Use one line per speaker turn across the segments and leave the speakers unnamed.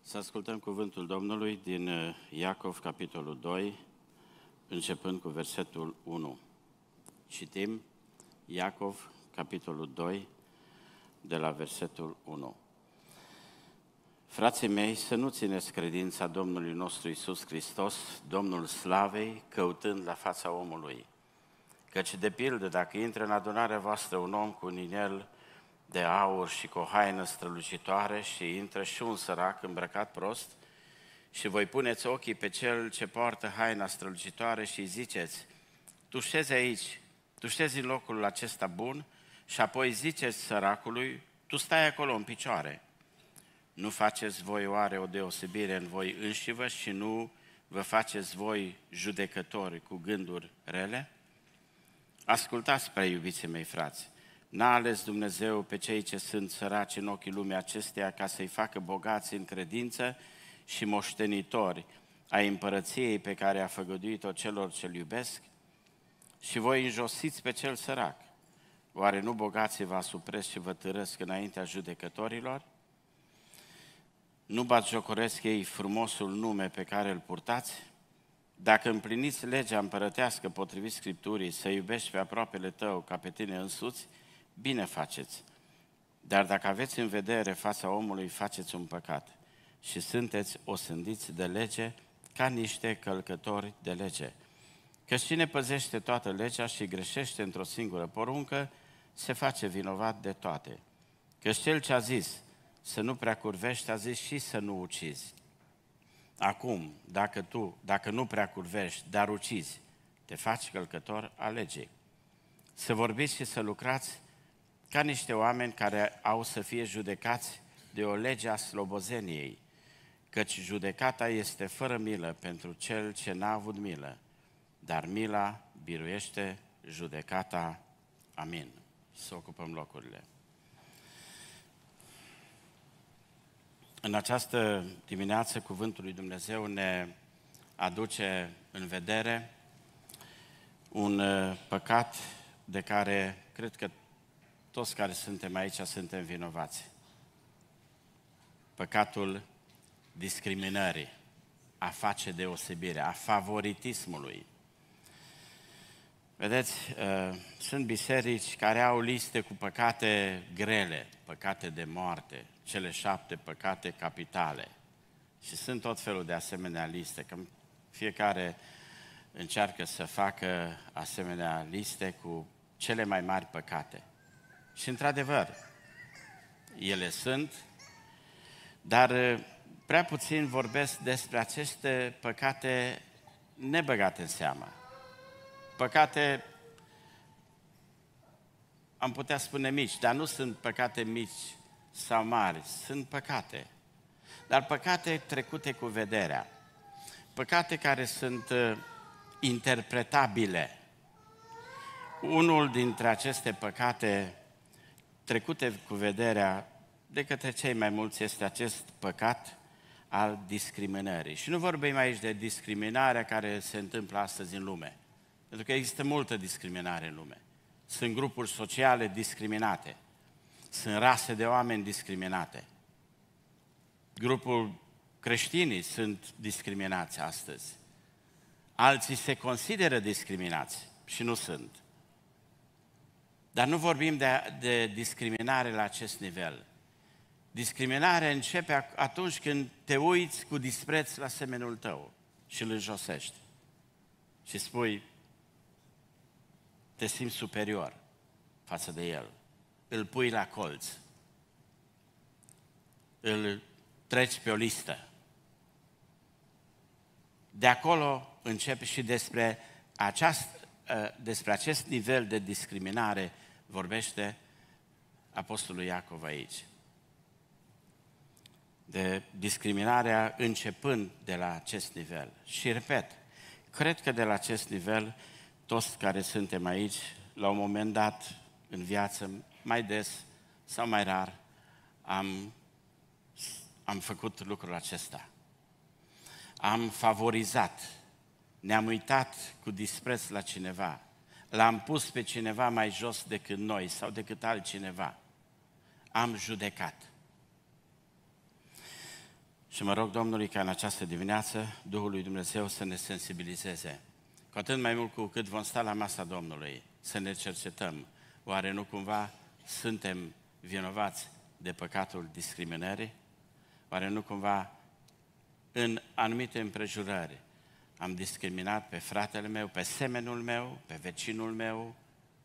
Să ascultăm cuvântul Domnului din Iacov, capitolul 2, începând cu versetul 1. Citim Iacov, capitolul 2, de la versetul 1. Frații mei, să nu țineți credința Domnului nostru Iisus Hristos, Domnul Slavei, căutând la fața omului. Căci, de pildă, dacă intră în adunarea voastră un om cu un inel de aur și cu o haină strălucitoare și intră și un sărac îmbrăcat prost, și voi puneți ochii pe cel ce poartă haina strălucitoare și îi ziceți: tu șezi aici, tu șezi în locul acesta bun, și apoi ziceți săracului: tu stai acolo în picioare. Nu faceți voi oare o deosebire în voi înșivă și nu vă faceți voi judecători cu gânduri rele? Ascultați, prea iubiții mei frați, n-a ales Dumnezeu pe cei ce sunt săraci în ochii lumii acesteia ca să-i facă bogați în credință și moștenitori ai împărăției pe care a făgăduit-o celor ce-L iubesc? Și voi înjosiți pe cel sărac. Oare nu bogații vă asupresc și vă târăsc înaintea judecătorilor? Nu batjocoresc ei frumosul nume pe care îl purtați? Dacă împliniți legea împărătească potrivit Scripturii, să iubești pe aproapele tău ca pe tine însuți, bine faceți. Dar dacă aveți în vedere fața omului, faceți un păcat și sunteți osândiți de lege ca niște călcători de lege. Că cine păzește toată legea și greșește într-o singură poruncă, se face vinovat de toate. Că cel ce a zis să nu prea curvești, a zis și să nu ucizi. Acum, dacă nu prea curvești, dar ucizi, te faci călcător al legii. Să vorbiți și să lucrați ca niște oameni care au să fie judecați de o lege a slobozeniei, căci judecata este fără milă pentru cel ce n-a avut milă, dar mila biruiește judecata. Amin. Să ocupăm locurile. În această dimineață, cuvântul lui Dumnezeu ne aduce în vedere un păcat de care cred că toți care suntem aici suntem vinovați. Păcatul discriminării, a face deosebire, a favoritismului. Vedeți, sunt biserici care au liste cu păcate grele, păcate de moarte, cele 7 păcate capitale. Și sunt tot felul de asemenea liste, că fiecare încearcă să facă asemenea liste cu cele mai mari păcate. Și într-adevăr, ele sunt, dar prea puțin vorbesc despre aceste păcate nebăgate în seamă. Păcate, am putea spune mici, dar nu sunt păcate mici sau mari, sunt păcate. Dar păcate trecute cu vederea, păcate care sunt interpretabile. Unul dintre aceste păcate trecute cu vederea de către cei mai mulți este acest păcat al discriminării. Și nu vorbim aici de discriminarea care se întâmplă astăzi în lume, pentru că există multă discriminare în lume. Sunt grupuri sociale discriminate, sunt rase de oameni discriminate. Grupul creștinii sunt discriminați astăzi. Alții se consideră discriminați și nu sunt. Dar nu vorbim de discriminare la acest nivel. Discriminarea începe atunci când te uiți cu dispreț la semenul tău și îl înjosești. Și spui, te simți superior față de el. Îl pui la colț. Îl treci pe o listă. De acolo începe și despre acest nivel de discriminare vorbește Apostolul Iacov aici. De discriminarea începând de la acest nivel. Și repet, cred că de la acest nivel, toți care suntem aici, la un moment dat în viață, mai des sau mai rar, am făcut lucrul acesta. Am favorizat, ne-am uitat cu dispreț la cineva, l-am pus pe cineva mai jos decât noi sau decât altcineva. Am judecat. Și mă rog Domnului ca în această dimineață Duhul lui Dumnezeu să ne sensibilizeze. Cu atât mai mult cu cât vom sta la masa Domnului, să ne cercetăm. Oare nu cumva suntem vinovați de păcatul discriminării? Oare nu cumva în anumite împrejurări am discriminat pe fratele meu, pe semenul meu, pe vecinul meu?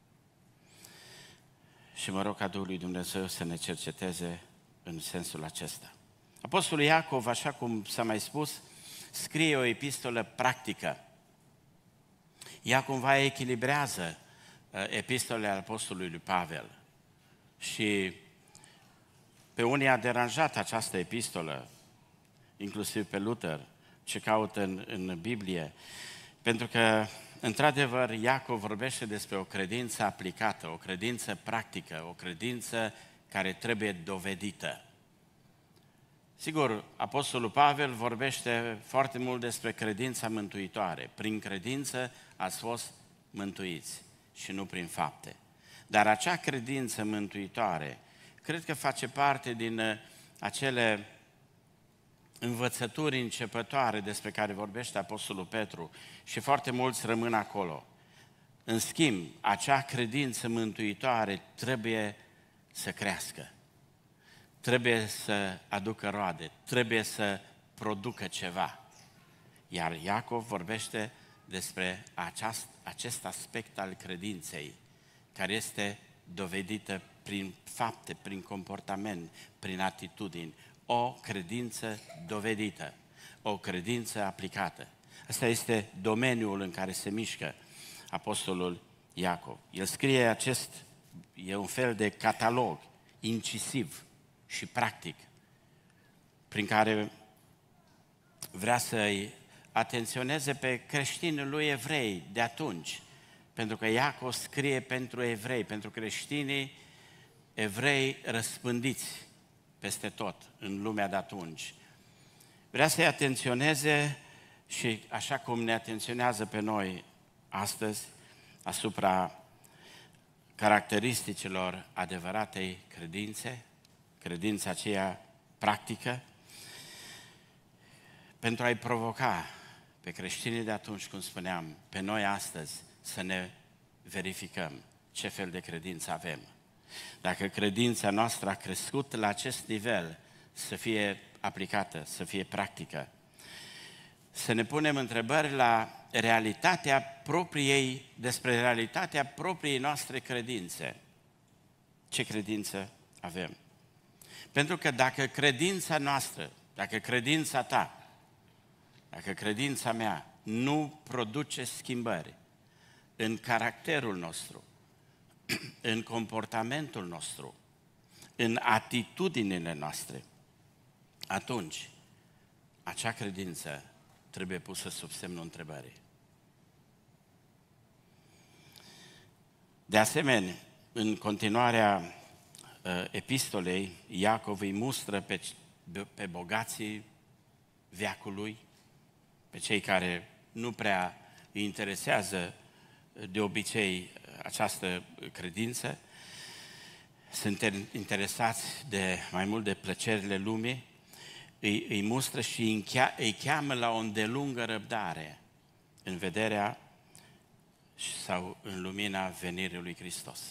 Și mă rog ca Duhul lui Dumnezeu să ne cerceteze în sensul acesta. Apostolul Iacov, așa cum s-a mai spus, scrie o epistolă practică. Ea cumva echilibrează epistolele apostolului lui Pavel. Și pe unii a deranjat această epistolă, inclusiv pe Luther, ce caută în Biblie, pentru că, într-adevăr, Iacov vorbește despre o credință aplicată, o credință practică, o credință care trebuie dovedită. Sigur, apostolul Pavel vorbește foarte mult despre credința mântuitoare. Prin credință ați fost mântuiți și nu prin fapte. Dar acea credință mântuitoare, cred că face parte din acele învățături începătoare despre care vorbește apostolul Petru și foarte mulți rămân acolo. În schimb, acea credință mântuitoare trebuie să crească. Trebuie să aducă roade, trebuie să producă ceva. Iar Iacov vorbește despre acest aspect al credinței, care este dovedită prin fapte, prin comportament, prin atitudini. O credință dovedită, o credință aplicată. Asta este domeniul în care se mișcă apostolul Iacov. El scrie e un fel de catalog incisiv și practic, prin care vrea să-i atenționeze pe creștinii lui evrei de atunci, pentru că Iacov scrie pentru evrei, pentru creștinii evrei răspândiți peste tot în lumea de atunci. Vrea să-i atenționeze și așa cum ne atenționează pe noi astăzi asupra caracteristicilor adevăratei credințe, credința aceea practică, pentru a-i provoca pe creștinii de atunci, cum spuneam, pe noi astăzi, să ne verificăm ce fel de credință avem. Dacă credința noastră a crescut la acest nivel, să fie aplicată, să fie practică. Să ne punem întrebări despre realitatea propriei noastre credințe. Ce credință avem? Pentru că dacă credința noastră, dacă credința ta, dacă credința mea nu produce schimbări în caracterul nostru, în comportamentul nostru, în atitudinile noastre, atunci acea credință trebuie pusă sub semnul întrebării. De asemenea, în continuarea epistolei, Iacov îi mustră pe bogații veacului, pe cei care nu prea îi interesează de obicei această credință, sunt interesați mai mult de plăcerile lumii, îi mustră și îi cheamă la o îndelungă răbdare în vederea sau în lumina venirii lui Hristos.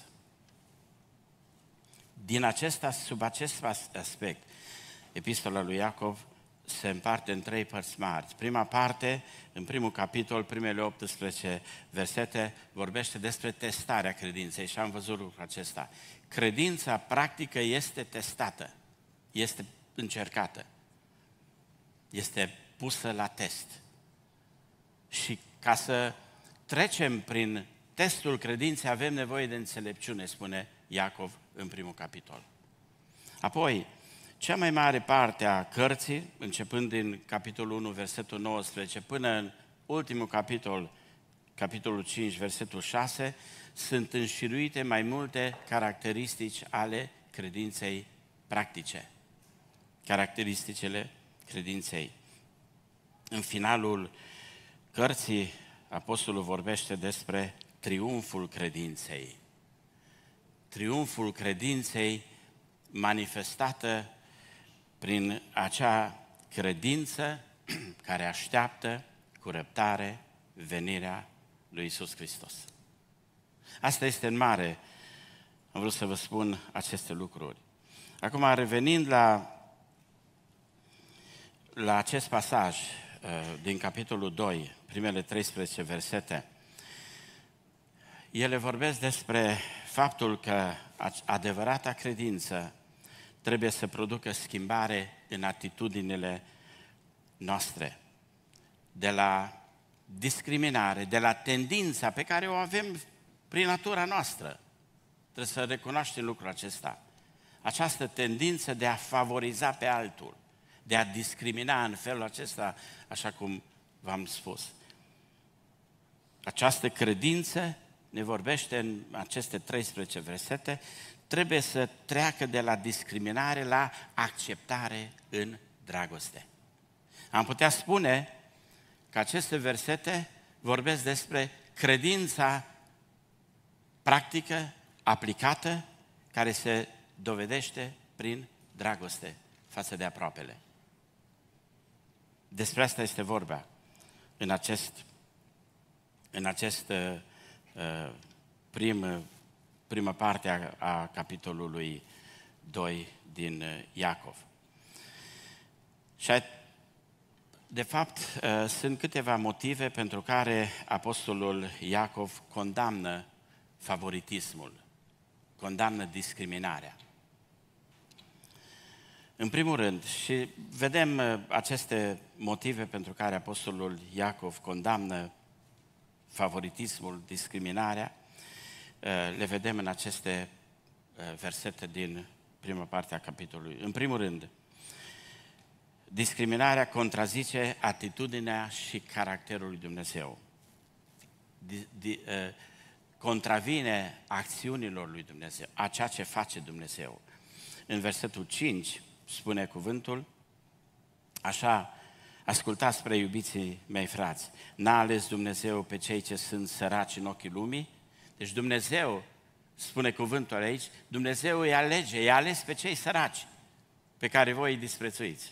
Sub acest aspect, epistola lui Iacov se împarte în 3 părți mari. Prima parte, în primul capitol, primele 18 versete, vorbește despre testarea credinței și am văzut lucrul acesta. Credința practică este testată, este încercată, este pusă la test. Și ca să trecem prin testul credinței avem nevoie de înțelepciune, spune Iacov în primul capitol. Apoi, cea mai mare parte a cărții, începând din capitolul 1, versetul 19, până în ultimul capitol, capitolul 5, versetul 6, sunt înșiruite mai multe caracteristici ale credinței practice. Caracteristicile credinței. În finalul cărții, apostolul vorbește despre triumful credinței. Triumful credinței manifestată prin acea credință care așteaptă cu răbdare venirea lui Iisus Hristos. Asta este în mare, am vrut să vă spun aceste lucruri. Acum, revenind la acest pasaj din capitolul 2, primele 13 versete, ele vorbesc despre faptul că adevărata credință trebuie să producă schimbare în atitudinile noastre, de la discriminare, de la tendința pe care o avem prin natura noastră. Trebuie să recunoaștem lucrul acesta. Această tendință de a favoriza pe altul, de a discrimina în felul acesta, așa cum v-am spus. Această credință, ne vorbește în aceste 13 versete, trebuie să treacă de la discriminare la acceptare în dragoste. Am putea spune că aceste versete vorbesc despre credința practică, aplicată, care se dovedește prin dragoste față de aproapele. Despre asta este vorba în prima parte a capitolului 2 din Iacov. Și de fapt, sunt câteva motive pentru care apostolul Iacov condamnă favoritismul, condamnă discriminarea. În primul rând, și vedem aceste motive pentru care apostolul Iacov condamnă favoritismul, discriminarea, le vedem în aceste versete din prima parte a capitolului. În primul rând, discriminarea contrazice atitudinea și caracterul lui Dumnezeu. Contravine acțiunilor lui Dumnezeu, a ceea ce face Dumnezeu. În versetul 5 spune cuvântul, așa, ascultați, prea iubiții mei frați, n-a ales Dumnezeu pe cei ce sunt săraci în ochii lumii? Deci Dumnezeu, spune cuvântul aici, Dumnezeu îi alege, i-a ales pe cei săraci, pe care voi îi disprețuiți.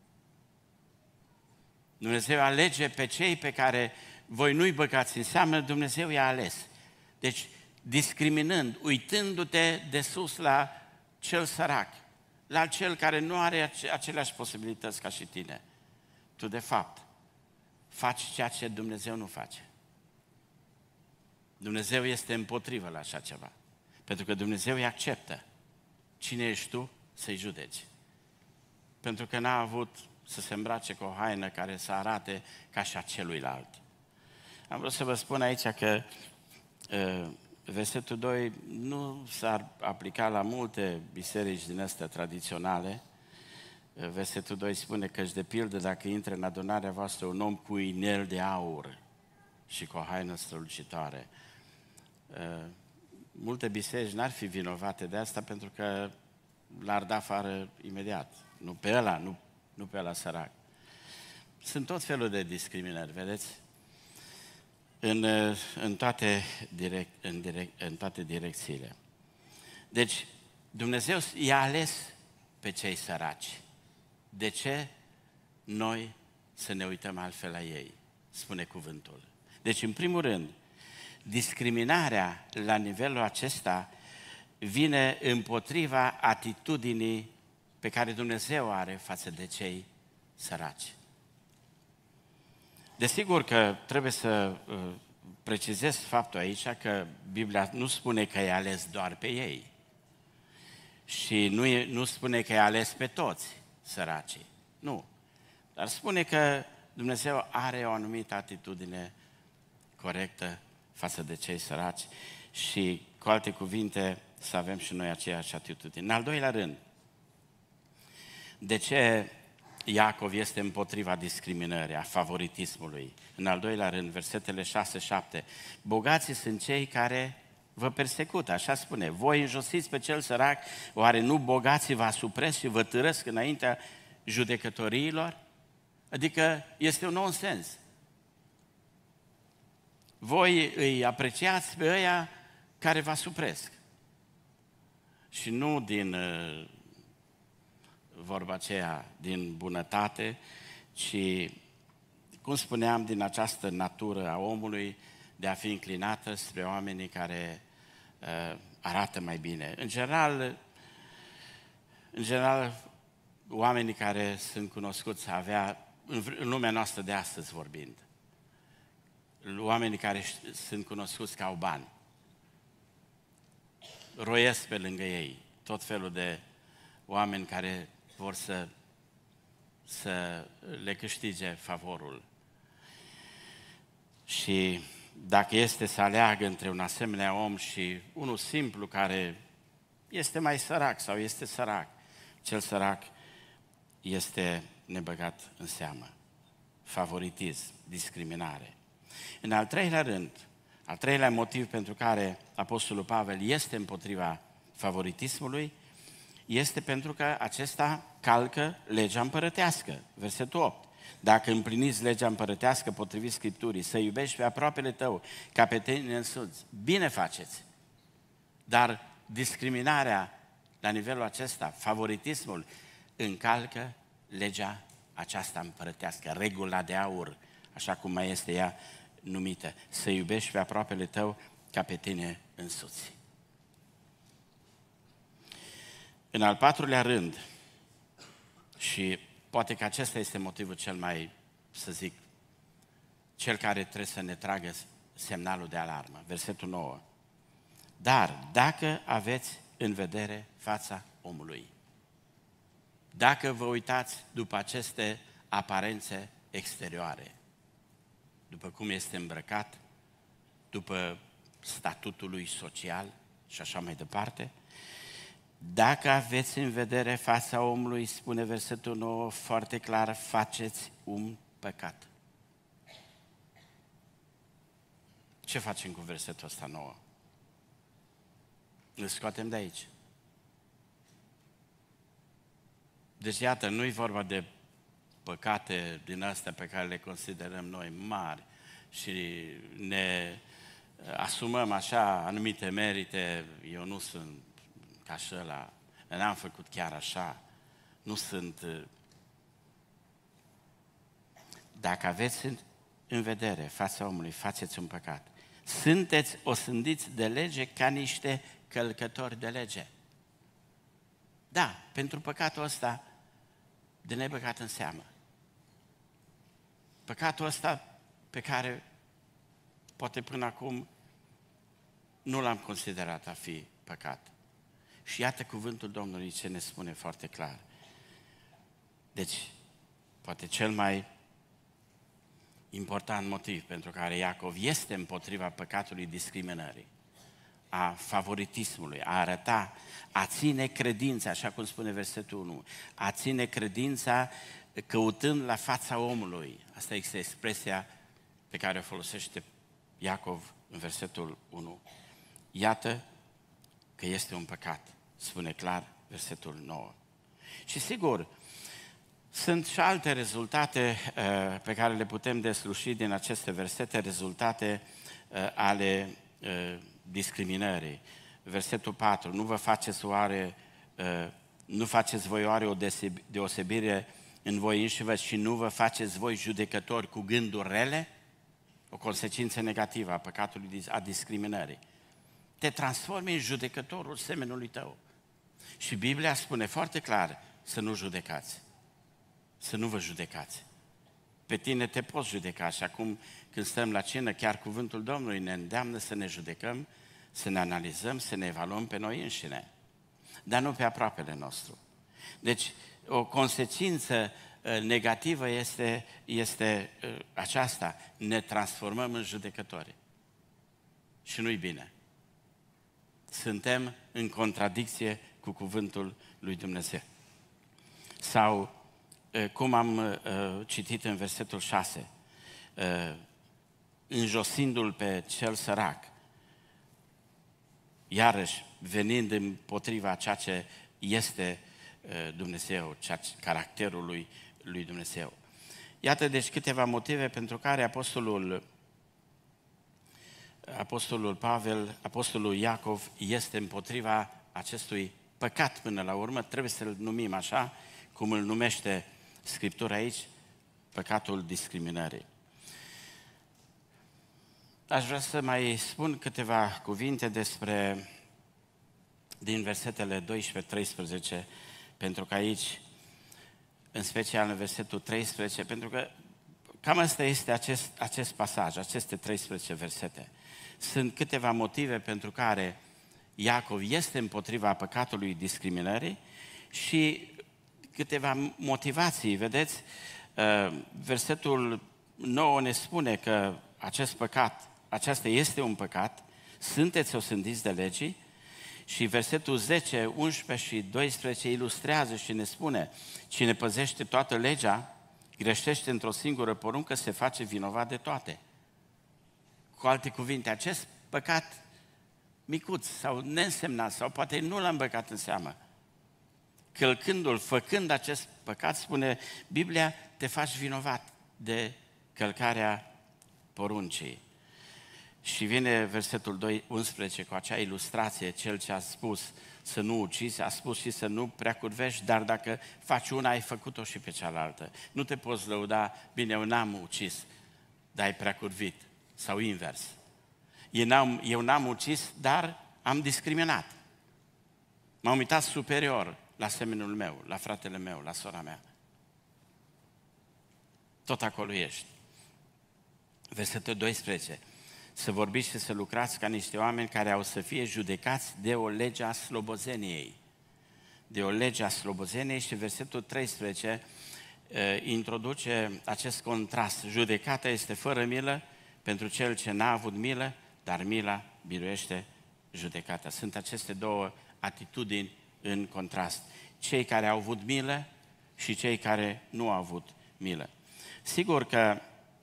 Dumnezeu alege pe cei pe care voi nu-i băgați în seamă, Dumnezeu i-a ales. Deci, discriminând, uitându-te de sus la cel sărac, la cel care nu are aceleași posibilități ca și tine, tu de fapt faci ceea ce Dumnezeu nu face. Dumnezeu este împotrivă la așa ceva, pentru că Dumnezeu îi acceptă. Cine ești tu să-i judeci? Pentru că n-a avut să se îmbrace cu o haină care să arate ca și a celuilalt. Am vrut să vă spun aici că versetul 2 nu s-ar aplica la multe biserici din astea tradiționale. Versetul 2 spune că, de pildă, dacă intră în adunarea voastră un om cu inel de aur și cu o haină strălucitoare, multe biserici n-ar fi vinovate de asta pentru că l-ar da afară imediat. Nu pe ăla sărac. Sunt tot felul de discriminări, vedeți? În toate direcțiile. Deci, Dumnezeu i-a ales pe cei săraci. De ce noi să ne uităm altfel la ei? Spune cuvântul. Deci, în primul rând, discriminarea la nivelul acesta vine împotriva atitudinii pe care Dumnezeu are față de cei săraci. Desigur că trebuie să precizez faptul aici că Biblia nu spune că i-a ales doar pe ei și nu spune că i-a ales pe toți săracii. Nu. Dar spune că Dumnezeu are o anumită atitudine corectă față de cei săraci și, cu alte cuvinte, să avem și noi aceeași atitudine. În al doilea rând, de ce Iacov este împotriva discriminării, a favoritismului? În al doilea rând, versetele 6-7, bogații sunt cei care vă persecută, așa spune. Voi înjosiți pe cel sărac, oare nu bogații vă asupresc și vă târăsc înaintea judecătoriilor? Adică este un nonsens. Voi îi apreciați pe ăia care vă asupresc. Și nu din vorba aceea din bunătate, ci, cum spuneam, din această natură a omului de a fi înclinată spre oamenii care arată mai bine. În general, oamenii care sunt cunoscuți în lumea noastră de astăzi vorbind, oamenii care sunt cunoscuți că au bani, roiesc pe lângă ei tot felul de oameni care vor să le câștige favorul. Și dacă este să aleagă între un asemenea om și unul simplu care este mai sărac sau este sărac, cel sărac este nebăgat în seamă. Favoritism, discriminare. În al treilea rând, al treilea motiv pentru care Apostolul Pavel este împotriva favoritismului, este pentru că acesta calcă legea împărătească. Versetul 8. Dacă împliniți legea împărătească potrivit Scripturii, să iubești pe aproapele tău ca pe tine însuți, bine faceți. Dar discriminarea la nivelul acesta, favoritismul, încalcă legea aceasta împărătească, regula de aur, așa cum mai este ea numită, să iubești pe aproapele tău ca pe tine însuți. În al patrulea rând, și poate că acesta este motivul cel mai, să zic, cel care trebuie să ne tragă semnalul de alarmă, versetul 9. Dar dacă aveți în vedere fața omului, dacă vă uitați după aceste aparențe exterioare, după cum este îmbrăcat, după statutul lui social și așa mai departe, dacă aveți în vedere fața omului, spune versetul 9 foarte clar, faceți un păcat. Ce facem cu versetul ăsta 9? Îl scoatem de aici. Deci, iată, nu-i vorba de păcate din astea pe care le considerăm noi mari și ne asumăm așa anumite merite. Eu nu sunt ca și ăla, n-am făcut chiar așa, nu sunt. Dacă aveți în vedere fața omului, faceți un păcat. Sunteți osândiți de lege ca niște călcători de lege. Da, pentru păcatul ăsta de nebăgat în seamă. Păcatul ăsta pe care poate până acum nu l-am considerat a fi păcat. Și iată cuvântul Domnului ce ne spune foarte clar. Deci, poate cel mai important motiv pentru care Iacov este împotriva păcatului discriminării, a favoritismului, a arăta, a ține credința, așa cum spune versetul 1, a ține credința căutând la fața omului. Asta este expresia pe care o folosește Iacov în versetul 1. Iată că este un păcat, spune clar versetul 9. Și sigur, sunt și alte rezultate pe care le putem desluși din aceste versete, rezultate ale discriminării. Versetul 4, nu faceți voi oare o deosebire în voi înșivă și nu vă faceți voi judecători cu gânduri rele? O consecință negativă a păcatului, a discriminării. Te transformi în judecătorul semenului tău. Și Biblia spune foarte clar să nu judecați. Să nu vă judecați. Pe tine te poți judeca și acum când stăm la cină, chiar cuvântul Domnului ne îndeamnă să ne judecăm, să ne analizăm, să ne evaluăm pe noi înșine, dar nu pe aproapele nostru. Deci, o consecință negativă este aceasta, ne transformăm în judecători. Și nu-i bine. Suntem în contradicție cu cuvântul lui Dumnezeu. Sau, cum am citit în versetul 6, înjosindu-l pe cel sărac, iarăși venind împotriva ceea ce este Dumnezeu, caracterul lui Dumnezeu. Iată deci câteva motive pentru care Apostolul Pavel, Apostolul Iacov este împotriva acestui păcat până la urmă, trebuie să-l numim așa, cum îl numește Scriptura aici, păcatul discriminării. Aș vrea să mai spun câteva cuvinte din versetele 12-13, pentru că aici, în special în versetul 13, pentru că cam asta este acest pasaj, aceste 13 versete. Sunt câteva motive pentru care Iacov este împotriva păcatului discriminării și câteva motivații, vedeți? Versetul 9 ne spune că acest păcat, aceasta este un păcat, sunteți osândiți de legii, și versetul 10, 11 și 12 ilustrează și ne spune: cine păzește toată legea, greșește într-o singură poruncă, se face vinovat de toate. Cu alte cuvinte, acest păcat micuț sau neînsemnat, sau poate nu l-am băgat în seamă, călcându-l, făcând acest păcat, spune Biblia, te faci vinovat de călcarea poruncii. Și vine versetul 11 cu acea ilustrație, cel ce a spus să nu ucizi, a spus și să nu preacurvești, dar dacă faci una, ai făcut-o și pe cealaltă. Nu te poți lăuda, bine, eu n-am ucis, dar ai preacurvit, sau invers. Eu n-am ucis, dar am discriminat. M-am uitat superior la semenul meu, la fratele meu, la sora mea. Tot acolo ești. Versetul 12. Să vorbiți și să lucrați ca niște oameni care au să fie judecați de o lege a slobozeniei. De o lege a slobozeniei. Și versetul 13 introduce acest contrast. Judecata este fără milă pentru cel ce n-a avut milă, dar mila biruiește judecata. Sunt aceste două atitudini în contrast. Cei care au avut milă și cei care nu au avut milă. Sigur că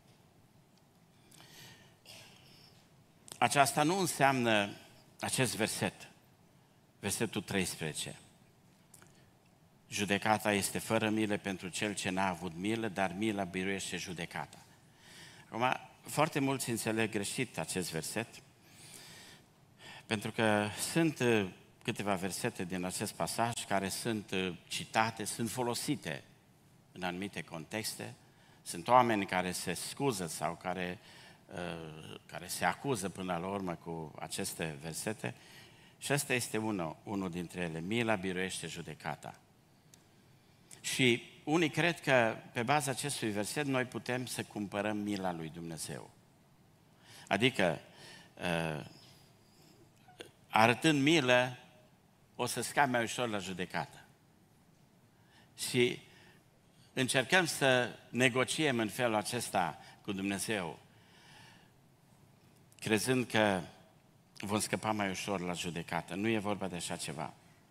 aceasta nu înseamnă acest verset, versetul 13. Judecata este fără milă pentru cel ce n-a avut milă, dar mila biruiește judecata. Acum, foarte mulți înțeleg greșit acest verset, pentru că sunt câteva versete din acest pasaj care sunt citate, sunt folosite în anumite contexte. Sunt oameni care se scuză sau care se acuză până la urmă cu aceste versete. Și ăsta este unul dintre ele. Mila biruiește judecata. Și unii cred că pe baza acestui verset noi putem să cumpărăm mila lui Dumnezeu. Adică, arătând milă, o să scapi mai ușor la judecată. Și încercăm să negociem în felul acesta cu Dumnezeu, crezând că vom scăpa mai ușor la judecată. Nu e vorba de așa ceva.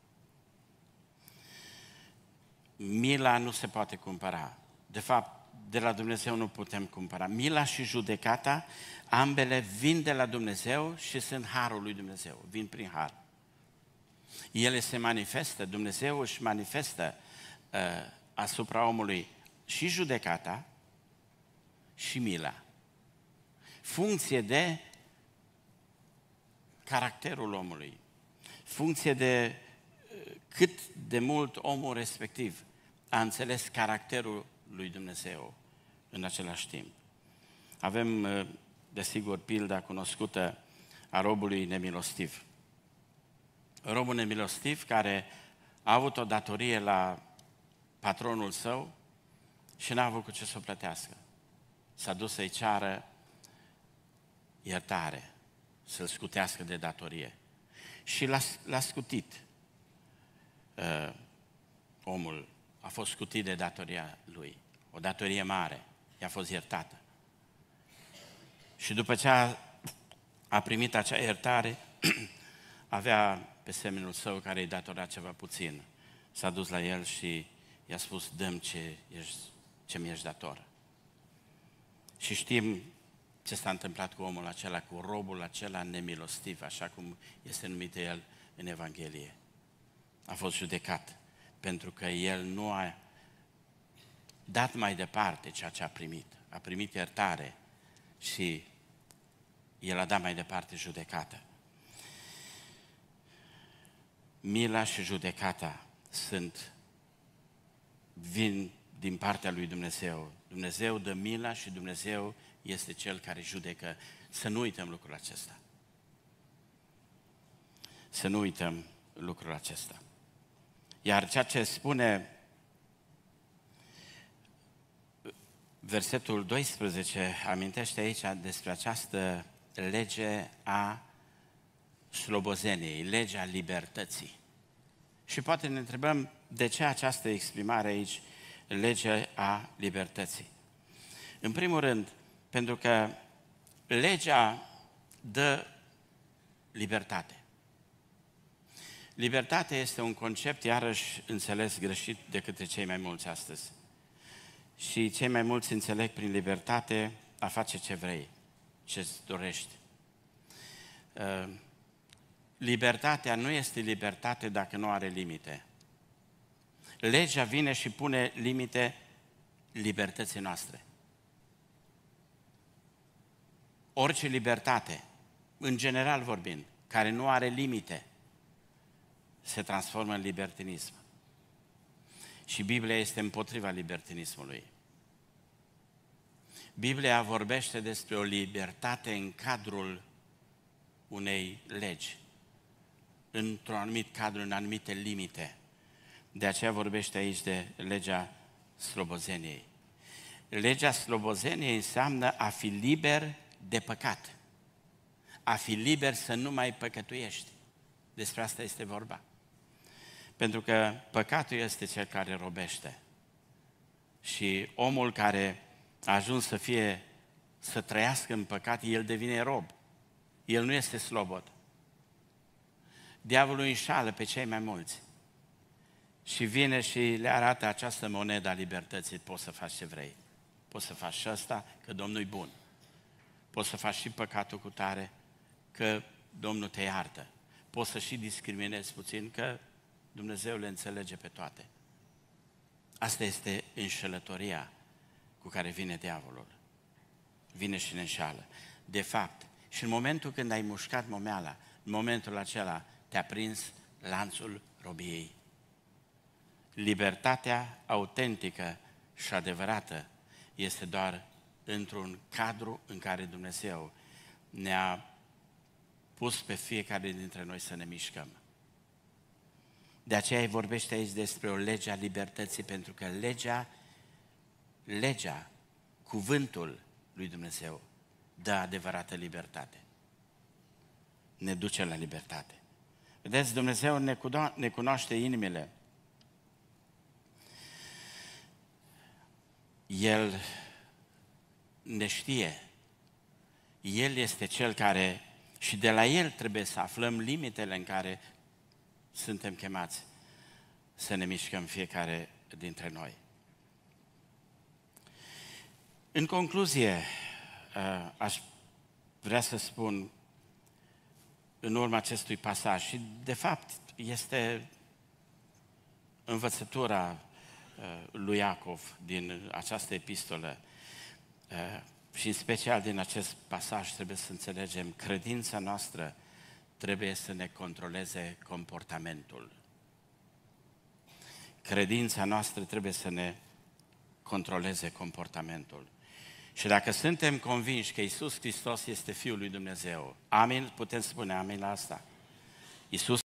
Mila nu se poate cumpăra. De fapt, de la Dumnezeu nu putem cumpăra. Mila și judecata, ambele vin de la Dumnezeu și sunt harul lui Dumnezeu. Vin prin har. Ele se manifestă, Dumnezeu își manifestă asupra omului și judecata și mila. Funcție de caracterul omului, funcție de cât de mult omul respectiv a înțeles caracterul lui Dumnezeu în același timp. Avem, desigur, pilda cunoscută a robului nemilostiv. Robul nemilostiv care a avut o datorie la patronul său și n-a avut cu ce să o plătească. S-a dus să-i ceară iertare, să-l scutească de datorie. Și l-a scutit. Omul a fost scutit de datoria lui. O datorie mare. I-a fost iertată. Și după ce a primit acea iertare, avea pe semenul său care îi datora ceva puțin. S-a dus la el și i-a spus: dă-mi ce mi-ești dator. Și știm ce s-a întâmplat cu omul acela, cu robul acela nemilostiv, așa cum este numit el în Evanghelie. A fost judecat, pentru că el nu a dat mai departe ceea ce a primit. A primit iertare și el a dat mai departe judecată. Mila și judecata sunt vin din partea lui Dumnezeu. Dumnezeu dă mila și Dumnezeu este Cel care judecă. Să nu uităm lucrul acesta. Să nu uităm lucrul acesta. Iar ceea ce spune versetul 12, amintește aici despre această lege a slobozeniei, legea libertății. Și poate ne întrebăm de ce această exprimare aici, legea a libertății. În primul rând, pentru că legea dă libertate. Libertatea este un concept, iarăși, înțeles greșit de către cei mai mulți astăzi. Și cei mai mulți înțeleg prin libertate a face ce vrei, ce-ți dorești. Libertatea nu este libertate dacă nu are limite. Legea vine și pune limite libertății noastre. Orice libertate, în general vorbind, care nu are limite, se transformă în libertinism. Și Biblia este împotriva libertinismului. Biblia vorbește despre o libertate în cadrul unei legi, într-un anumit cadru, în anumite limite. De aceea vorbește aici de legea slobozeniei. Legea slobozeniei înseamnă a fi liber de păcat. A fi liber să nu mai păcătuiești. Despre asta este vorba. Pentru că păcatul este cel care robește. Și omul care a ajuns să trăiască în păcat, el devine rob. El nu este slobod. Diavolul înșală pe cei mai mulți. Și vine și le arată această monedă a libertății. Poți să faci ce vrei. Poți să faci și asta, că Domnul e bun. Poți să faci și păcatul cu tare, că Domnul te iartă. Poți să și discriminezi puțin, că Dumnezeu le înțelege pe toate. Asta este înșelătoria cu care vine diavolul. Vine și ne înșală. De fapt, și în momentul când ai mușcat momeala, în momentul acela te-a prins lanțul robiei. Libertatea autentică și adevărată este doar într-un cadru în care Dumnezeu ne-a pus pe fiecare dintre noi să ne mișcăm. De aceea îi vorbește aici despre o lege a libertății, pentru că legea, cuvântul lui Dumnezeu dă adevărată libertate. Ne duce la libertate. Vedeți, Dumnezeu ne cunoaște inimile. El ne știe. El este Cel care, și de la El trebuie să aflăm limitele în care suntem chemați să ne mișcăm fiecare dintre noi. În concluzie, aș vrea să spun în urma acestui pasaj, și de fapt este învățătura lui Iacov din această epistolă, și în special din acest pasaj trebuie să înțelegem, credința noastră trebuie să ne controleze comportamentul. Credința noastră trebuie să ne controleze comportamentul. Și dacă suntem convinși că Iisus Hristos este Fiul lui Dumnezeu, amin, putem spune amin la asta. Iisus